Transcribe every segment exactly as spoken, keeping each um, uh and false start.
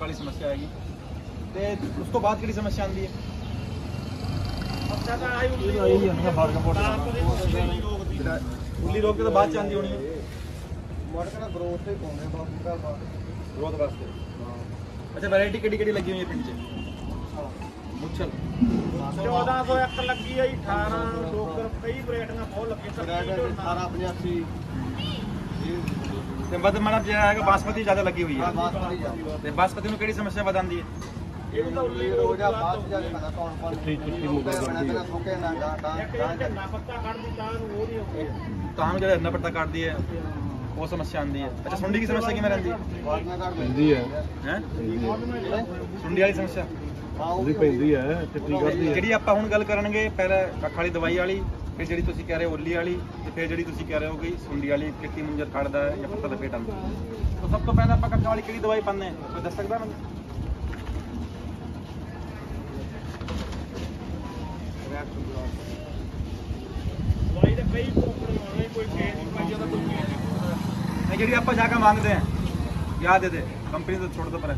वाली समस्या आएगी। तो उस तो बाद किहड़ी समस्या आती है? उल्ली रोग के तो बाद आती होनी है ग्रोथ वास्ते। अच्छा वैरायटी किहड़ी किहड़ी लगी हुई है पिंड च? मुच्छल चौदह सौ एक लगी है, अठारह डोगर कई वैरायटियां बहुत लगी अठारह पचासी। ते वध माड़ा जिहड़ा है बासमती ज़्यादा लगी हुई है। ते बासमती नूं किहड़ी समस्या वधांदी है? तां जो हरना पत्ता कटदी है वो समस्या आती है। अच्छा सुंडी की समस्या किवें रहिंदी है? हैं सुंडी वाली समस्या ਜਿਹੜੀ ਆਪਾਂ ਹੁਣ ਗੱਲ ਕਰਾਂਗੇ ਪਹਿਲਾਂ ਕੱਖ ਵਾਲੀ ਦਵਾਈ ਵਾਲੀ, ਫਿਰ ਜਿਹੜੀ ਤੁਸੀਂ ਕਹਿ ਰਹੇ ਹੋ ਉੱਲੀ ਵਾਲੀ, ਤੇ ਫਿਰ ਜਿਹੜੀ ਤੁਸੀਂ ਕਹਿ ਰਹੇ ਹੋ ਕਿ ਸੁੰਡੀ ਵਾਲੀ ਕਿੱਟੀ ਮੁੰਜਰ ਖੜਦਾ ਹੈ ਜਾਂ ਪੱਤਾ ਲਪੇਟ ਆਉਂਦਾ। ਤਾਂ ਸਭ ਤੋਂ ਪਹਿਲਾਂ ਆਪਾਂ ਕੱਖ ਵਾਲੀ ਕਿਹੜੀ ਦਵਾਈ ਪਾਉਂਦੇ ਹਾਂ, ਕੋਈ ਦੱਸ ਸਕਦਾ ਮੈਨੂੰ? ਦਵਾਈ ਦੇ ਕਈ ਪ੍ਰੋਪਰ ਹੋਣੇ, ਕੋਈ ਫੇਰ ਨਹੀਂ ਪਾਈ ਜਾਂਦਾ, ਕੋਈ ਨਹੀਂ ਜਿਹੜੀ ਆਪਾਂ ਜਾ ਕੇ ਮੰਗਦੇ ਹਾਂ ਯਾਦ ਦੇ ਦੇ ਕੰਪਨੀ ਤੋਂ ਛੋੜ ਦੋ ਪਰ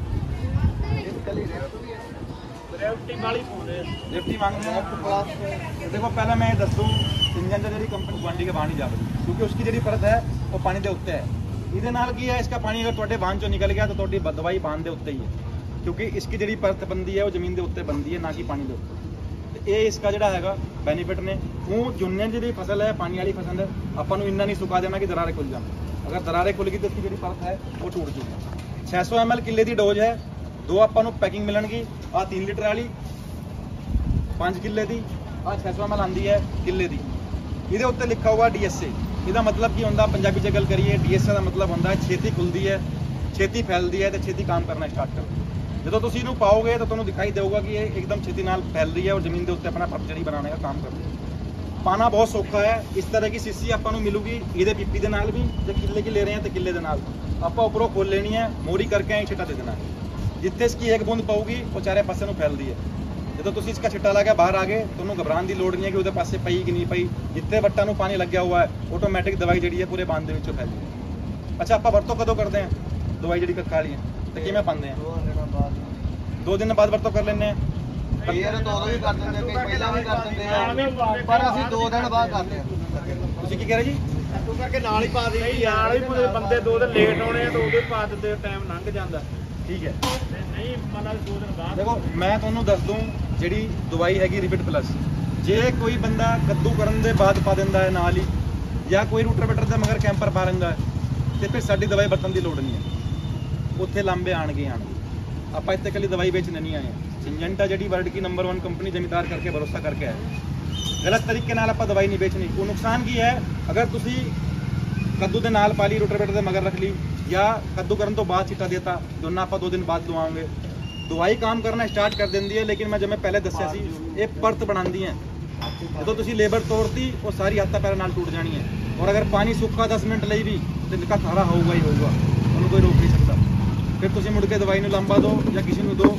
रेफ्टी वाली पाउंदे रेफ्टी मांगते हैं। देखो पहले मैं दसूँ इंजन का जी कंपनी गुआढ़ी के बाहर नहीं जाती, क्योंकि उसकी जी परत है वो पानी के उत्ते है। ये की है इसका पानी अगर थोड़े बांध चो निकल गया तो थोड़ी दवाई बांध के उत्ते ही है, क्योंकि इसकी जी परत बनती है वो जमीन के उत्ते बनती है, ना कि पानी के उत्ते। ये इसका जोड़ा है बेनीफिट ने वो जुन्ने जी फसल है पानी वाली फसल है अपन इन्ना नहीं सुका देना कि दरारे खुल जाए। अगर दरारे खुल गई तो इसकी जी परत है वो टूट जाएगी। छः सौ एम एल किले की डोज है, दो अपन पैकिंग मिलणगी। आ तीन लीटर वाली पाँच किले की, आ छः सौ एम एल आती है किले की। ये उत्ते लिखा हुआ डी एस ए। इसका मतलब की होंगे पंजाबी च गल करिए डी एस ए का मतलब होंगे छेती खुलती है, छेती फैलती है, तो छेती काम करना स्टार्ट करती है। जो तुम इनू पाओगे तो तुम्हें दिखाई देगा कि ये एकदम छेती नाल फैल रही है और जमीन के उत्ते अपना परचरी बनाने का काम कर रही है। पाना बहुत सौखा है। इस तरह की सीसी आपको मिलूगी ये पीपी के नाल भी, जब किले की ले रहे हैं तो किले के नाल आप उपरों खोल लेनी है, मोरी करके ही छिट्टा दे देना है। जिथे इसकी एक बूंद पाऊगी वो चारे पासे में फैलती है। जो तुम इसका छिट्टा ला के बाहर आ गए तो घबराने की लोड़ नहीं है कि वो पासे पई कि नहीं पई। जितने वट्टा में पानी लग्या हुआ है ऑटोमैटिक दवाई जी है पूरे बांध के फैलती है। अच्छा आप वरतों कदों करते हैं दवाई जी कक्का वाली तो किमें पाते हैं? दो दिन बाद वरतों कर लें। ਤੁਸੀਂ ਕੀ ਕਹਿ ਰਹੇ ਜੀ? ਤੂੰ ਕਰਕੇ ਨਾਲ ਹੀ ਪਾ ਦੇ ਨਾਲ ਹੀ ਬੰਦੇ ਦੋ ਦਿਨ ਲੇਟ ਆਉਣੇ ਆ ਤਾਂ ਉਹਦੇ ਪਾ ਦਿੰਦੇ, ਟਾਈਮ ਲੰਘ ਜਾਂਦਾ। ठीक है नहीं मतलब दो दिन बाद देखो मैं तुहानू दस दूं जी दवाई हैगी रिपिट प्लस। जे कोई बंदा कद्दू करन दे बाद पा दिंदा है नाल ही, या कोई रूटर बटर दे मगर कैंपर पा लेंदा है, तो फिर साडी दवाई बरतन की लोड़ नहीं है। उत्थे लांबे आणगे आणगे आप इत्थे कली दवाई बेचने नहीं आए। सिंजेंटा जी वर्ल्ड की नंबर वन कंपनी जमींदार करके भरोसा करके है। गलत तरीके नाल आपां दवाई नहीं बेचनी। वो नुकसान की है अगर तुसी कद्दू के नाल पा ली, रूटर बटर दे मगर रख ली, या कद्दू करने तो बाद छिट्टा देता, दोनों आप दो दिन बाद लवाओगे, दवाई काम करना स्टार्ट कर देंदी है। लेकिन मैं जब मैं पहले दस्या सी ये परत बनाती है, जो तुसी लेबर तोड़ती वो सारी हत्था पैर नाल टूट जानी है। और अगर पानी सुक्का दस मिनट ਲਈ भी तो इनका खारा होगा ही होगा, उन्होंने कोई रोक नहीं सकता। फिर तुसी मुड़ के दवाई नूं लांबा दो या किसी नूं दो।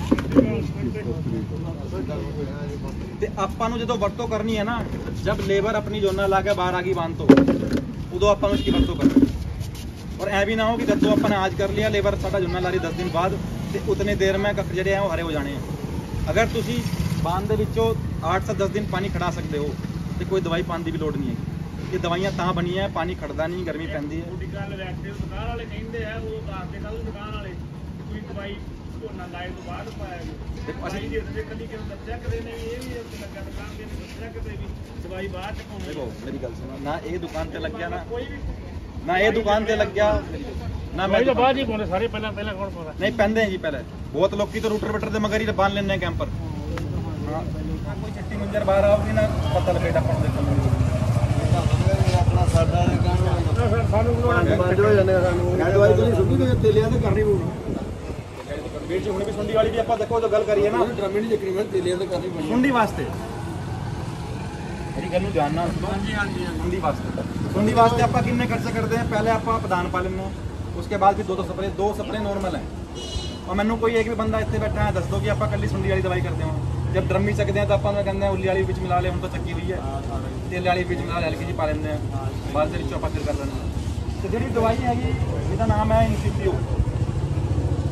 ते आपां नूं जदों वरतों करनी है ना, जब लेबर अपनी जोना ला के बाहर आ गई बांध तो उदों आपां नूं इसकी वरतों करनी। और ऐ भी ना हो कि जब तो अपने आज कर लिया लेबर साडा जुन्ना ला रही दस दिन बाद तो उतने देर में कख जड़े हैं वो हरे हो जाने हैं। अगर तुसी बांध दे विचों आठ से दस दिन पानी खड़ा सकते हो तो कोई दवाई पाने की भी लोड़ नहीं है। ये दवाइयां तां बनी है, पानी खड़दा नहीं, गर्मी पैंदी है। दुकान वाले कहते हैं वो बात कल दुकान वाले कोई दवाई झोना लाए तो बाद पाया दवाई दे दे कदी कि दस्या कदे ने ये भी लगा दुकान दे दस्या कदे भी दवाई बाद च पाउंदे। देखो मेरी गल सुनो ना, ये दुकान ते लग गया ना, ना ये दुकान ते लग गया ना मैं तो बाद ही पाउंदे सारे पहला पहला कौन पाउंदा नहीं पहनते हैं जी। पहले बहुत लोग की तो रूटर बटर दे मगर ही बांध लेने हैं कैंपर। हां कोई चिट्टी मुंजर बाहर आओगी ना पता लपेट अपन देखो अपना साडा ने काम सानू बंद हो जाने सानू दवाई तो नहीं सुधी तो तेलियां ते करनी पਊ। ਵੀਰ ਜੀ ਹੁਣ ਵੀ ਸੁੰਡੀ ਵਾਲੀ ਵੀ ਆਪਾਂ ਦੇਖੋ ਜੋ ਗੱਲ ਕਰੀਏ ਨਾ ਡਰਮੀ ਨਹੀਂ ਚੱਕਣੀ ਮੈਂ ਤੇਲੀਆਂ ਤੇ ਕਰਨੀ ਪਊ ਸੁੰਡੀ ਵਾਸਤੇ। मेरी गल ध्यान ना सुंडी वास्ते सुंडी वास्ते आप किन्ने खर्चे करते हैं? पहले आप प्रधान पा लेंगे, उसके बाद भी दो दो स्प्रे दो स्प्रे नॉर्मल है। और मैंने कोई एक भी बंदा इतने बैठा है दस दो कि आप कल सुंडी वाली दवाई करते हो। जब ड्रमी चकते हैं तो आप कहते हैं उल्ली वाली बिच मिला ले, हम तो चक्की हुई है तेल वाली बिच मिला हल्की जी पा लेंगे बाद के चौपा फिर कर लेंगे। तो जी दवाई हैगी इसका नाम है इंसिपियो।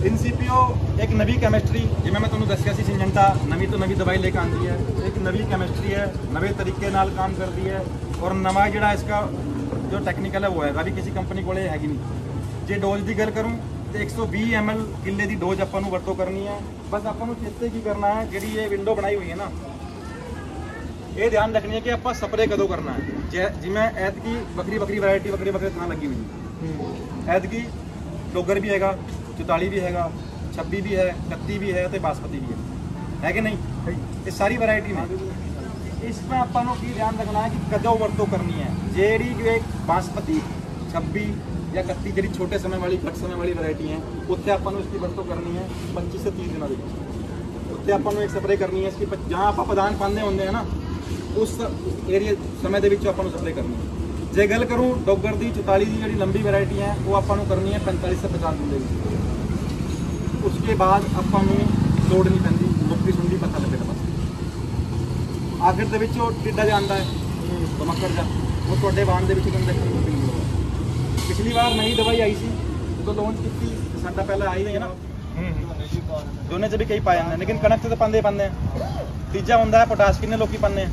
ਇਨਸੀਪੀਓ ਇੱਕ ਨਵੀਂ ਕੈਮਿਸਟਰੀ, ਜਿਵੇਂ ਮੈਂ ਤੁਹਾਨੂੰ ਦੱਸਿਆ ਸੀ ਸਿੰਜੈਂਟਾ ਨਵੀਂ ਤੋਂ ਨਵੀਂ ਦਵਾਈ ਲੈ ਕੇ ਆਉਂਦੀ ਹੈ। ਇੱਕ ਨਵੀਂ ਕੈਮਿਸਟਰੀ ਹੈ, ਨਵੇਂ ਤਰੀਕੇ ਨਾਲ ਕੰਮ ਕਰਦੀ ਹੈ ਔਰ ਨਵਾਂ ਜਿਹੜਾ ਇਸका ਜੋ ਟੈਕਨੀਕਲ ਹੈ ਉਹ ਹੈਗਾ ਵੀ ਕਿਸੇ ਕੰਪਨੀ ਕੋਲੇ ਹੈਗੀ ਨਹੀਂ। ਜੇ ਡੋਜ਼ ਦੀ ਗੱਲ ਕਰੂੰ ਤੇ ਇੱਕ ਸੌ ਵੀਹ ਐਮ ਐਲ ਕਿੱਲੇ ਦੀ ਡੋਜ਼ ਆਪਾਂ ਨੂੰ ਵਰਤੋਂ ਕਰਨੀ ਹੈ। ਬਸ ਆਪਾਂ ਨੂੰ ਚੇਤੇ ਕੀ ਕਰਨਾ ਹੈ, ਜਿਹੜੀ ਇਹ ਵਿੰਡੋ ਬਣਾਈ ਹੋਈ ਹੈ ਨਾ, ਇਹ ਧਿਆਨ ਰੱਖਣੀ ਹੈ ਕਿ ਆਪਾਂ ਸਪਰੇ ਕਦੋਂ ਕਰਨਾ ਹੈ। ਜਿਵੇਂ ਐਤਕੀ ਵੱਖਰੀ ਵੱਖਰੀ ਵੈਰਾਈਟੀ ਵੱਖਰੇ ਵੱਖਰੇ ਥਾਂ ਲੱਗੀ ਹੋਈ ਹੈ। ਐਤਕੀ ਡੋਗਰ ਵੀ ਹੈਗਾ, चौताली भी हैगा, छब्बी भी है, इकतीस भी है तो बासमती भी है, है कि नहीं? ये सारी वैरायटी में इसमें अपन की ध्यान रखना है कि कदों वरतों करनी है। जेड़ी जो बासमती छब्बी या इकतीस जी छोटे समय वाली घट समय वाली वैरायटी है उत्थे अपन उसकी वरतों करनी है पच्चीस से तीस दिनों के उत्थे अपन एक स्प्रे करनी है। इसकी जहाँ आप प्रदान पाने होंगे है ना उस एरिया समय के अपन स्प्रे करनी है। जे गल करूँ डोगर की चौताली की जी लंबी वैरायटी है वो अपन करनी है पैंतालीस से पचास दिन के। उसके बाद अपन लोड़ नहीं पैंती, मुक्ति सुनती पता लगे बस आखिर के टिड्डा जो आता है धमक्कड़ जा वो थोड़े बाण के देखने को मिलूगा। पिछली बार नई दवाई आई सी जो लॉन्च की साडा पहले आई है ना दोनों च भी कई पाए जाते लेकिन कणक तो पाते पाते हैं। तीजा होंगे पोटाश किन्ने लोग पाने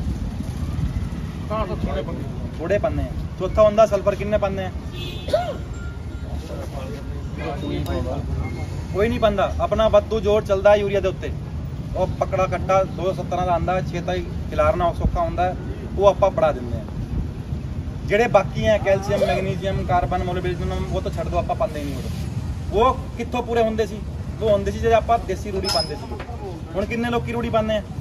थोड़े पाने हैं। चौथा होंगे सल्फर किन्ने पाने कोई नहीं पाता। अपना वाधू जोर चलता है यूरिया के उत्ते और पकड़ा कट्टा दो सौ सत्तर का आता है छेता ही खिलारना सौखा होंगे वो आप बढ़ा देंगे हैं। जेडे बाकी हैं कैल्शियम मैगनीशियम कार्बन मोलिब्डेनम वो तो छड़ दो आप पाते ही नहीं। वो कितों पूरे होंगे सी वो होंगे सी जो आप देसी रूढ़ी पाते हुण किन्ने लोग रूढ़ी पाने हैं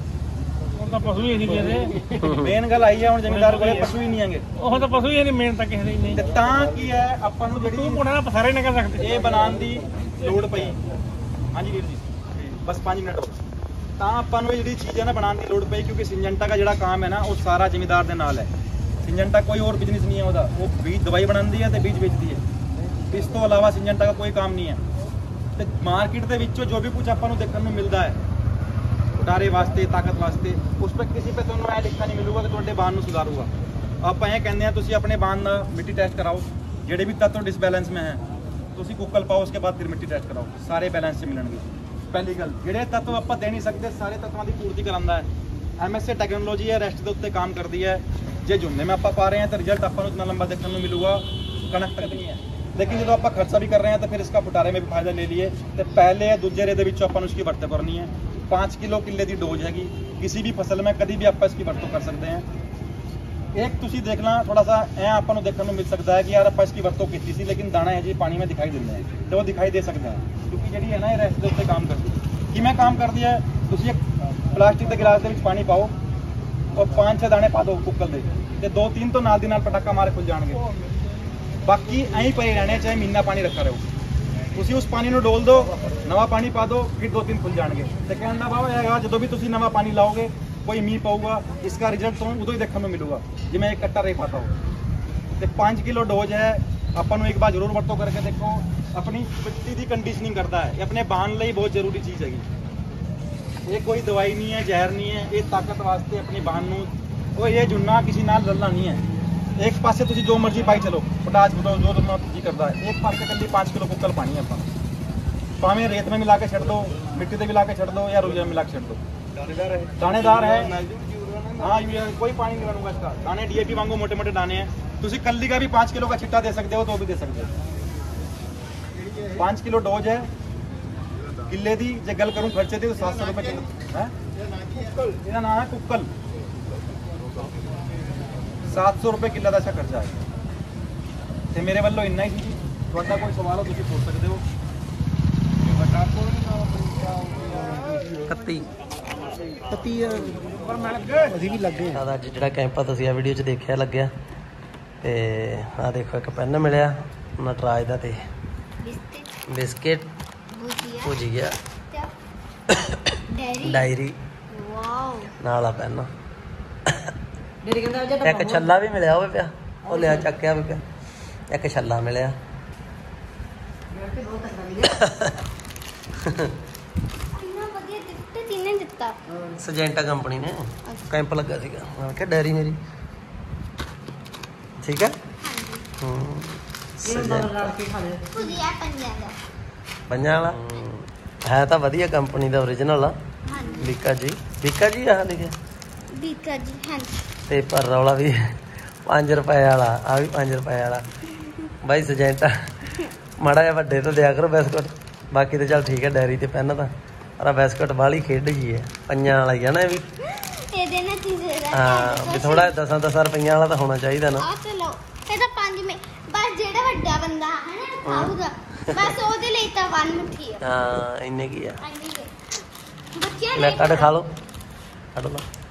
पशु ही नहीं मेन गल आई है हुण जमींदार कोले पशु ही नहीं हैगे ਉਹ ਤਾਂ ਪਸ਼ੂ ਹੀ ਨਹੀਂ ਮੇਨ ਤਾਂ ਕਿਸੇ ਦੇ ਨਹੀਂ ਤੇ ਤਾਂ ਕੀ ਹੈ ਆਪਾਂ ਨੂੰ ਜਿਹੜੀ ਕੋਣਾ ਨਾ ਪਸਾਰੇ ਨਾ ਕਰ ਸਕਦੇ ਇਹ ਬਣਾਉਣ ਦੀ ਲੋੜ ਪਈ। ਹਾਂਜੀ ਵੀਰ ਜੀ ਬਸ पाँच ਮਿੰਟ ਹੋਰ ਤਾਂ ਆਪਾਂ ਨੂੰ ਇਹ ਜਿਹੜੀ ਚੀਜ਼ ਹੈ ਨਾ ਬਣਾਉਣ ਦੀ ਲੋੜ ਪਈ ਕਿਉਂਕਿ ਸਿੰਜੈਂਟਾ ਦਾ ਜਿਹੜਾ ਕੰਮ ਹੈ ਨਾ ਉਹ ਸਾਰਾ ਜ਼ਿਮੀਦਾਰ ਦੇ ਨਾਲ ਹੈ। ਸਿੰਜੈਂਟਾ ਕੋਈ ਹੋਰ ਬਿਜ਼ਨਸ ਨਹੀਂ ਹੈ ਉਹਦਾ, ਉਹ ਬੀਜ ਦਵਾਈ ਬਣਾਉਂਦੀ ਹੈ ਤੇ ਬੀਜ ਵੇਚਦੀ ਹੈ। ਇਸ ਤੋਂ ਇਲਾਵਾ ਸਿੰਜੈਂਟਾ ਦਾ ਕੋਈ ਕੰਮ ਨਹੀਂ ਹੈ। ਤੇ ਮਾਰਕੀਟ ਦੇ ਵਿੱਚੋਂ ਜੋ ਵੀ ਕੁਝ ਆਪਾਂ ਨੂੰ ਦੇਖਣ ਨੂੰ ਮਿਲਦਾ ਹੈ डारे वास्ते ताकत वास्ते उस पर किसी पे तुहानू यह लिखा नहीं मिलूगा कि तुहाडे बाण नू सुधारूगा। आप ये कहते हैं तुसी अपने बाण का मिट्टी टेस्ट कराओ जेडे भी तत्व डिसबैलेंस में है तुसी कुकल पाओ उसके बाद फिर मिट्टी टेस्ट कराओ सारे बैलेंस से मिलणगे। पहली गल जेडे तत्व आप दे नहीं सकते सारे तत्वों की पूर्ति करांदा है। एम एस ए टैक्नोलॉजी है रेस्ट के उत्ते काम करती है। जे झुन्ने में आप पा रहे हैं तो रिजल्ट आपको इतना लंबा देखने को मिलूगा कणक तक नहीं है। लेकिन जो आप खर्चा भी कर रहे हैं तो फिर इसका फुटारे में भी फायदा ले लिए तो पहले दूजे रेदे विच अपन उसकी वरतों करनी है। पाँच किलो किले की डोज हैगी किसी भी फसल में कभी भी आप इसकी वरतों कर सकते हैं। एक तुसी देखना थोड़ा सा ऐ आपको देखने को मिल सकता है कि यार आप इसकी वरतों की थी लेकिन दाना है जी पानी में दिखाई देते हैं तो वो दिखाई दे सकते हैं क्योंकि जी है ना ये रेस्ट के उत्ते काम करती है। कि मैं काम कर दिया तुसी एक प्लास्टिक के गिलास के पानी पाओ और पाँच छः दाने पा दो कुकल के दो तीन तो नाल दी नाल पटाखा मारे खुल जाएंगे। बाकी ऐ पे रहने चाहे महीना पानी रखा रहो तुसी उस पानी में डोल दो नवा पानी पा दो फिर दो तीन खुल जाएंगे। तो कहने का भाव है जो भी तुसी नवा पानी लाओगे कोई मीह पाऊगा इसका रिजल्ट तो उदों ही देखने को मिलूगा जिवें एक कट्टा रह पाता हो। तो पाँच किलो डोज है अपन एक बार जरूर वरतों करके देखो अपनी मिट्टी की कंडीशनिंग करता है। ये अपने बाण लई बहुत जरूरी चीज़ हैगी। ये कोई दवाई नहीं है जहर नहीं है ये ताकत वास्ते अपनी बाण नूं वो ये जुन्ना किसी नाल रलना नहीं है। एक पासे तुसी जो मर्जी पाई चलो पोटाश बताओ जो तुम जी करता है एक पासे कल्ली पाँच किलो कुकल पानी है अपन भावें रेत में मिला के छड़ दो मिट्टी से मिला के छड़ दो या रूया में मिला के छड़ दो दानेदार है। हाँ यूरिया कोई पानी नहीं बनूंगा इसका। दाने डी ए पी वांगू मोटे मोटे दाने हैं तुसी कल्ली का भी पाँच किलो का छिट्टा दे सकते हो तो भी दे सकते हो। पाँच किलो डोज है किले की जे गल करूँ खर्चे की तो सात सौ रुपये किलो है। इसका नाम है कुकल सात सौ रुपये किलो का अच्छा खर्चा है। तो मेरे वालों इन्ना ही सी थोड़ा कोई सवाल हो तुम पूछ सकते हो। ਕੱਤੀ ਕੱਤੀ ਅਸੀਂ ਵੀ ਲੱਗੇ ਆ ਅੱਜ ਜਿਹੜਾ ਕੈਂਪ ਤੁਸੀਂ ਆ ਵੀਡੀਓ 'ਚ ਦੇਖਿਆ ਲੱਗਿਆ ਤੇ ਆ ਦੇਖੋ ਇੱਕ ਪੈਨ ਮਿਲਿਆ ਨਟਰਾਜ ਦਾ ਤੇ ਬਿਸਕਿਟ ਭੁਜੀਆ ਡਾਇਰੀ ਵਾਓ ਨਾਲ ਆ ਪੈਨ ਇੱਕ ਛੱਲਾ ਵੀ ਮਿਲਿਆ ਹੋਵੇ ਪਿਆ ਉਹ ਲਿਆ ਚੱਕਿਆ ਵੀ ਪਿਆ ਇੱਕ ਛੱਲਾ ਮਿਲਿਆ सजेंटा कंपनी ने कैंप लगा सीगा क्या डेयरी मेरी ठीक है ਪੰਜਾਂ ਵਾਲਾ ਹੈ ਤਾਂ ਵਧੀਆ ਕੰਪਨੀ ਦਾ ਓਰੀਜਨਲ ਆ ਹਾਂਜੀ ਬੀਕਾ ਜੀ ਬੀਕਾ ਜੀ ਆ ਲਿਖਿਆ ਬੀਕਾ ਜੀ ਹਾਂਜੀ ਤੇ ਪਰ ਰੌਲਾ ਵੀ ਪੰਜ ਰੁਪਏ ਵਾਲਾ ਆ ਵੀ ਪੰਜ ਰੁਪਏ ਵਾਲਾ ਬਾਈ ਸਜੈਂਟਾ ਮਾੜਾ ਜਿਹਾ ਵੱਡੇ ਤੋਂ ਦਿਆ ਕਰੋ ਬਿਸਕੁਟ ਬਾਕੀ ਤੇ ਚੱਲ ਠੀਕ ਹੈ ਡੈਰੀ ਤੇ ਪੈਨ ਤਾਂ ਪਰ ਬਿਸਕੁਟ ਵਾਲੀ ਖੇਡ ਜੀ ਹੈ ਪੰਜਾਂ ਵਾਲਾ ਹੀ ਆ ਨਾ ਇਹ ਵੀ ਇਹਦੇ ਨਾਲ ਚੀਜ਼ ਹਾਂ ਵੀ ਥੋੜਾ ਦਸਾਂ ਦਸਾਂ ਰੁਪਈਆਂ ਵਾਲਾ ਤਾਂ ਹੋਣਾ ਚਾਹੀਦਾ ਨਾ ਆ ਚਲੋ ਇਹਦਾ ਪੰਜ ਮੇ ਬਸ ਜਿਹੜਾ ਵੱਡਾ ਬੰਦਾ ਹੈ ਨਾ ਖਾਊਗਾ ਬਸ ਉਹਦੇ ਲਈ ਤਾਂ ਵਨ ਮੁੱਠੀ ਆ ਹਾਂ ਇੰਨੇ ਕੀ ਆ ਇੰਨੀ ਕੁ। ਬੱਚਿਆਂ ਲੈ ਲਈ ਕੱਢ ਖਾ ਲਓ ਕੱਢ ਲਓ